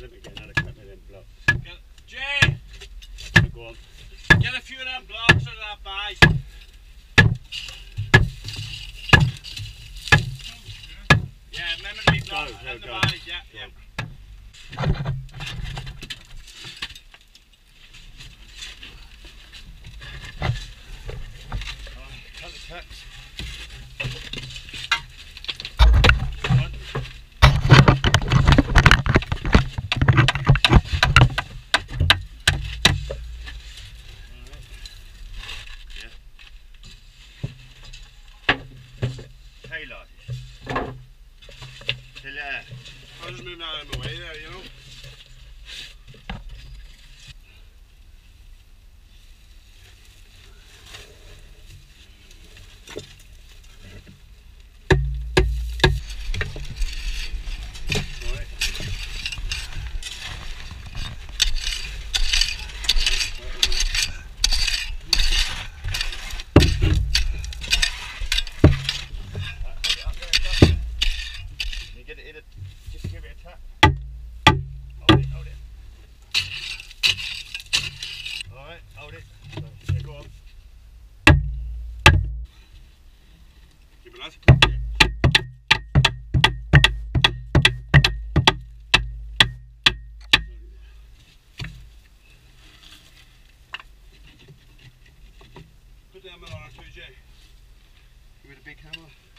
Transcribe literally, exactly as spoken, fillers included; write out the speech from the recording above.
Fill him again, I'll cut them blocks. Get, Jay! Go on. Get a few of them blocks out of that bag. Yeah, remember to be blocks Go, in go, the go. bag, yeah, Go yeah. on. Cut the cuts. Taylor. Till there. I'll just move that out of my way there, you know. Get it in it, just give it a tap. Hold it, hold it. Alright, hold it. So, yeah, go on. Keep it nice. Put down my arm too, Jay. Give it a big hammer.